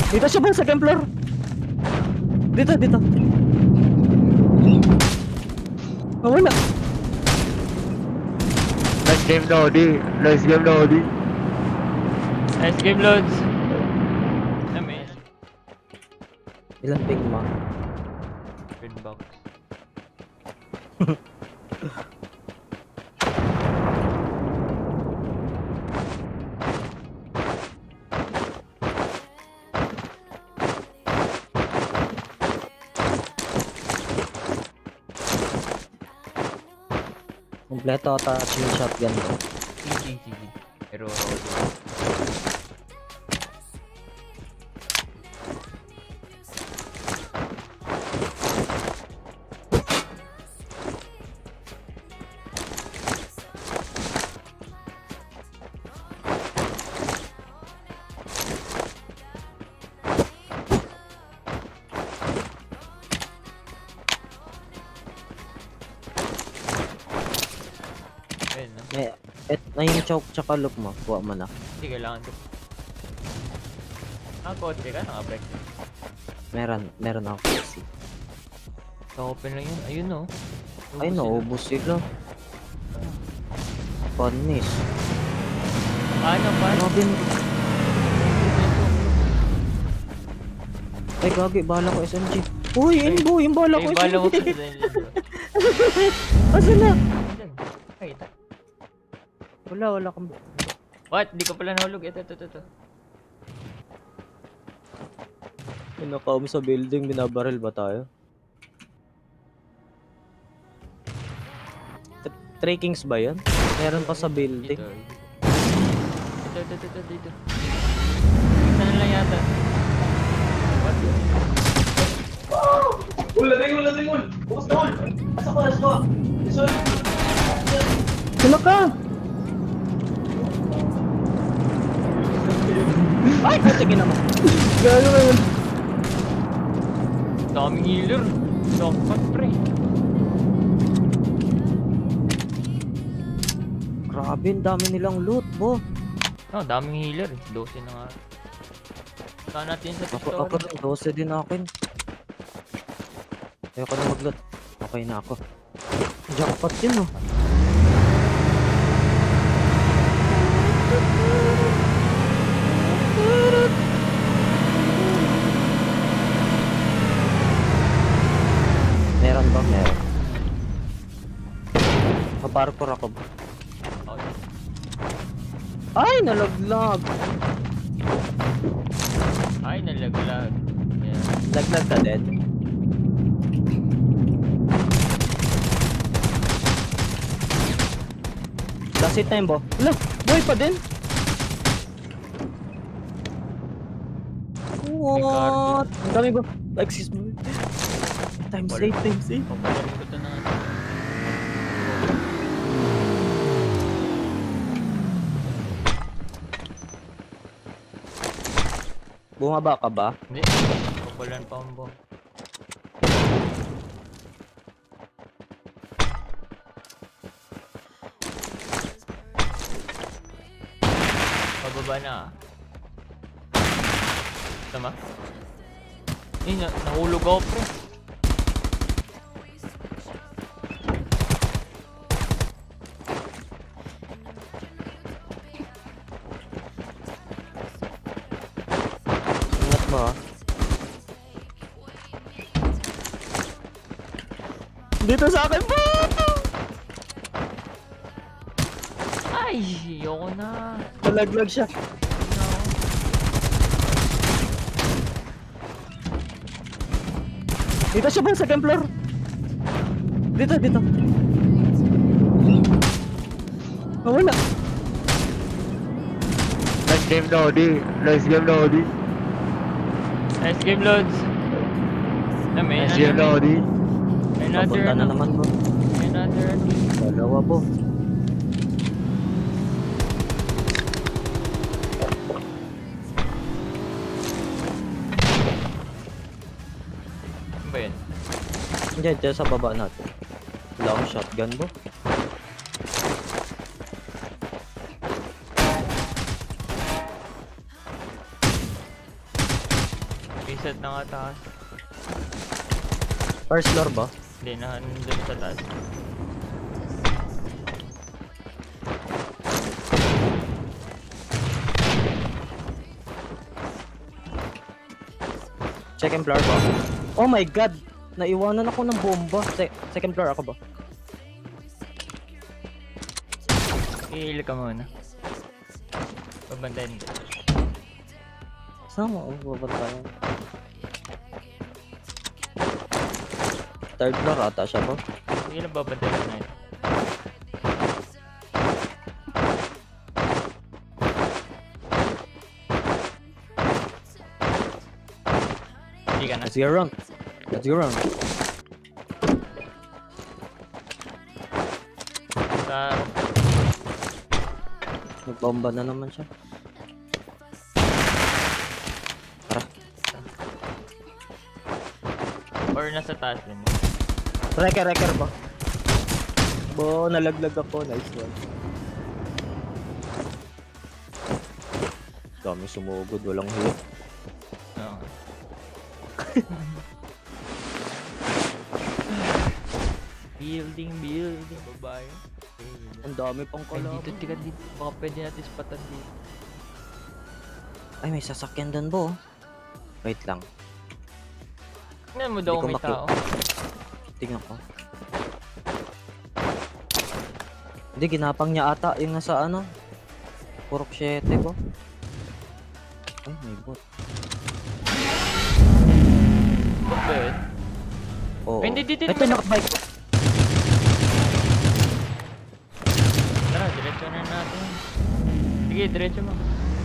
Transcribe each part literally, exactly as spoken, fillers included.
Dito siya ba? Second floor. Dito, dito. Nawala. Nice game, Lodi. Nice game, Lodi. Nice game, Lods. Namin. Ilang ping mo? Red box. Kompleto touch yung shotgun ko. Sige, sige. Pero Eh, et na yung choke tsaka look mo, kuha mo na. hindi kailangan ko. Nakakotse ka? Nakabreak. Meron, meron ako kasi. Ka-open lang yun. Ayun no. Ay, naubos sila. Panis. Paano? Paano? Robin. Ay, gagi, bala ko S M G. Uy, Enzo, yung bala ko S M G. Ay, bala mo pa. Asan na? Ay, ito. Wala, wala kang... What? Di ko pala nahulog. Ito, ito, ito, ito. Pinakaum sa building, binabaril ba tayo? Three Kings ba yan? Meron pa sa building. Dito, dito, dito, dito, dito. Sana lang yata. What? Uy, lading mo, lading mo! Bukas na mo! Asa ko, asa ko! Isun! Sila ka! Ay! Tingin naman! Gano'n na yun! Daming healer. Knockback, pre. Grabe, ang dami nilang loot, bo! Oh, daming healer. Dose na nga. Saan natin sa Ako, pistol? ako rin, dose din akin. Ayoko na mag-loot. Okay na ako. Jackpot yun, oh. Meron ba? Meron. Kaparkour ako ba? Okay. Ay, nalaglag! Ay, nalaglag. Yeah. Laglag ka din? Last hit time ba? Wala! Buhay pa din! What? Ang dami ba? Excuse me. Times eight, times eight. Papalarin ko ito na nga. Bumaba ka ba? Hindi. Papalan pa ang bomb. Pababa na. Tama? Eh, na nahulog ako, pre. Ingat mo, ha? Dito sa akin po! Ay, ayoko na. Nalaglag siya. Dito siya ba? Second floor. Dito, dito. Nawala. Nice game, Lodi. Nice game, Lodi. Nice game, Lods. Namin, Nice game, Lodi. Another, Papunta na ano? naman mo. Another, Dalawa po. ano ba yun? Diyan, diyan sa baba natin. Long shotgun mo. Isa na nga taas. First floor ba? Hindi na, nandun sa taas. Second floor ba? Oh my god! Naiwanan ako ng bomba. Se second floor ako ba? I-heal ka muna. Babantayin ka. Saan mo? Oh, babantayan. Third floor ata siya ba? Sige lang babantayin ka na ito. Hindi ka na. Let's go around. Let's go around. Sa... Nagbomba na naman siya. Tara. Or nasa taas din. Reker, reker ba? Bo, nalaglag ako. Nice one. Dami sumugod. Walang hit. Oo. Building, building, babae. Ang dami pang Ay, kalaban. dito, tika dito. Baka pwede natin spatan dito. Ay, may sasakyan doon bo. Wait lang. Tingnan mo daw Hindi ko kung may maki- tao. Tingnan ko. Hindi, ginapang niya ata yung nasa ano. Purok siyete ko. Ay, may bot. Bot ba yun? Oo. Ay, hindi, dito Ito, naman. nakabike. Tara, diretso na natin. Sige, diretso mo.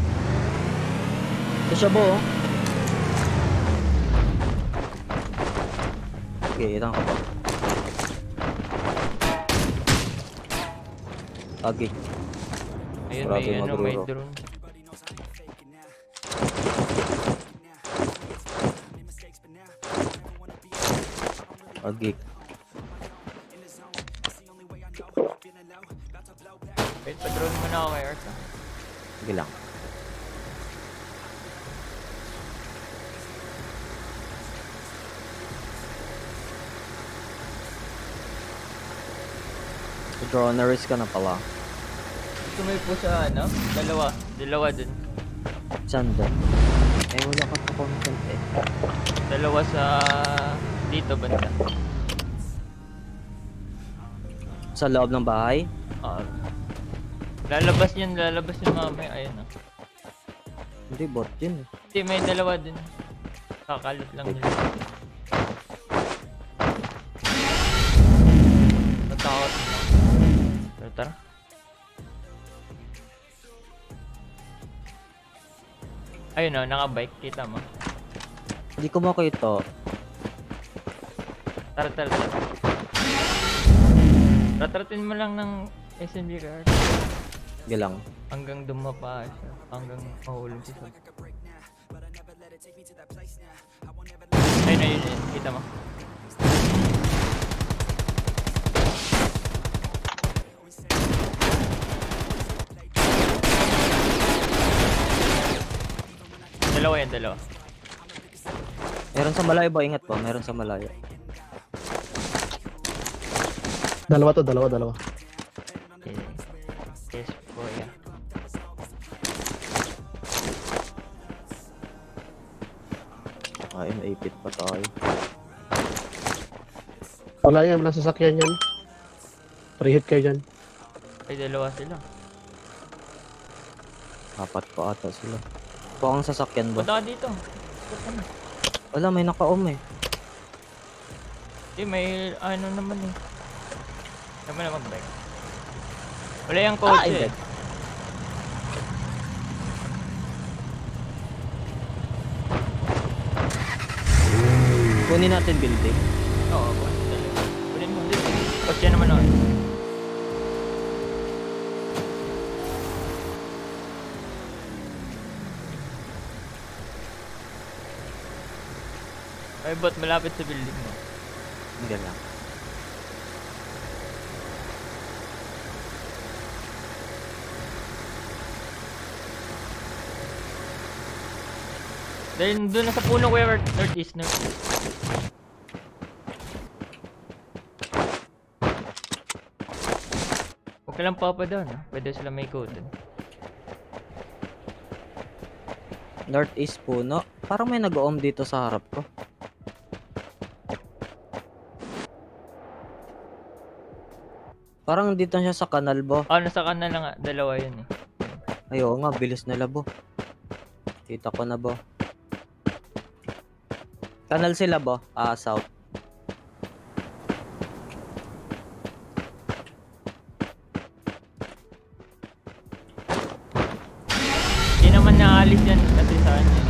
Ito siya bo. oh. Okay, itang ka pa. Agi. Ayun, Grabe may yung ano, may magruro. drone. Agi. Wait, pa-drone mo na ako kay Ark. ah. Sige lang. Droneries ka na pala. Gusto mo po sa ano? Dalawa. Dalawa dun. Saan doon? Eh, wala ka pa content eh. Dalawa sa... dito banda. Sa loob ng bahay? Ah. Lalabas yan, lalabas yan mamaya. Ayun ah. Hindi, bot yun eh. Hindi, may dalawa dun. Kakalot lang nila. Natakot na. Pero tara. Ayun o, naka-bike. Kita mo. Hindi ko makita. Tara, tara, tara. Ratratin mo lang ng S M G card. Sige lang. Hanggang dumapa siya. Hanggang mahulog siya. Ayun, ayun, ayun. Kita mo. Dalawa yan, dalawa. Meron sa malayo ba? Ingat po. Meron sa malayo. Dalawa to, dalawa, dalawa. Okay. Yes po, yeah. Ay, naipit pa tayo. Wala yan, nasa sasakyan yan. Pre-hit kayo dyan. Ay, dalawa sila. Apat pa ata sila. Baka ang sasakyan ba? Punta ka dito. Punta na. Wala, may naka-om eh. Eh, may ano naman eh. Naman na mag-bike. Wala yung Ah, coach hindi. eh. Kunin natin building. Oo, kunin talaga. Kunin mo dito. Coach yan naman ako. Ay, bot, malapit sa building mo. Hindi lang. Then doon na sa puno kuya, northeast, northeast. Huwag ka lang papa doon, ha? Pwede sila may ikutin. Northeast puno. Parang may nag-oom dito sa harap ko. Parang dito siya sa kanal, bo. Ah, nasa kanal na nga. Dalawa yun eh. Ay, oo nga, bilis nila, bo. Kita ko na, bo. Kanal sila, bo. Ah, south. Hindi naman naalis yan kasi saan yun.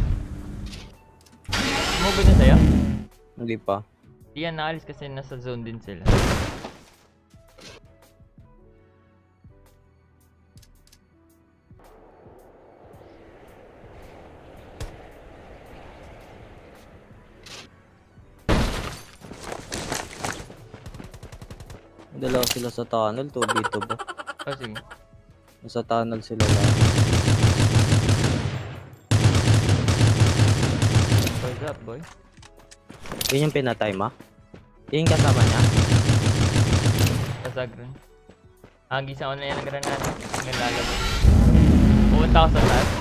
Sumugod na sa'yo? Hindi pa. Hindi yan naalis kasi nasa zone din sila. Dalawa sila sa tunnel, two v two ba? Oh, sige. Nasa tunnel sila lang. What's up, boy? Yun yung pinatay, ma? Yun yung kasama niya? Kasag rin. Ah, gisa ko na yan ang granada. Nalalabas. Pupunta ako sa taas.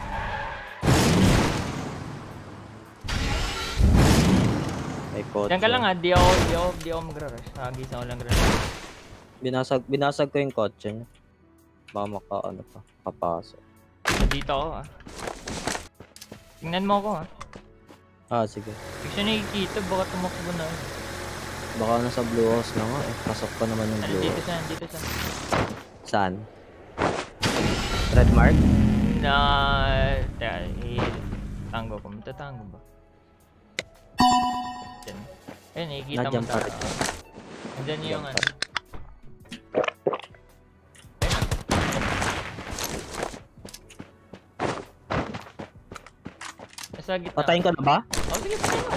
May kotse. Diyan ka lang ha, di ako, di ako, di ako magra-rush. Ah, gisa ko lang granada. Binasag, binasag ko yung kotse niya. Baka maka, ano pa, kapasok. Dito ako ah. Tingnan mo ako ha. Ah, sige. Hindi siya nakikita, baka tumakbo na. Baka nasa blue house na nga eh. Pasok pa naman yung blue Dito house. siya, dito siya. Saan? Red mark? Na... Teka, i-tango ko. Matatango ba? Diyan. Ayun, nakikita mo Na-jump ta. pa rin. Diyan yung ano. Nasa gitna. Patayin ka na ba? Oh, sige, sige mo.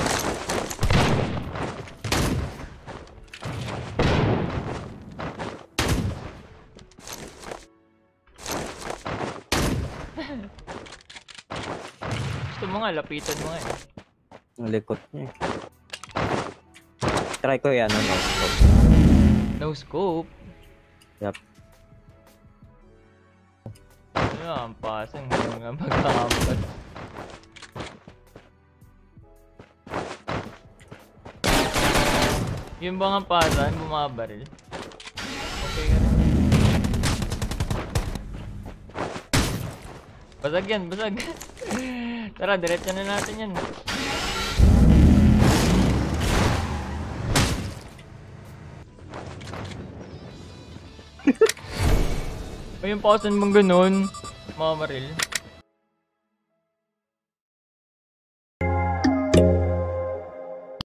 Gusto mo nga, lapitan mo nga eh. Ang likot niya eh. Try ko yan, ano, scope. No scope. Yup. Ano ang pasang mga magkakampat. Yung ba nga pasan, bumabaril. Okay ka rin. Basag yan, basag. Tara, diretso na natin yan. O yung pausan mong ganun, mamamaril.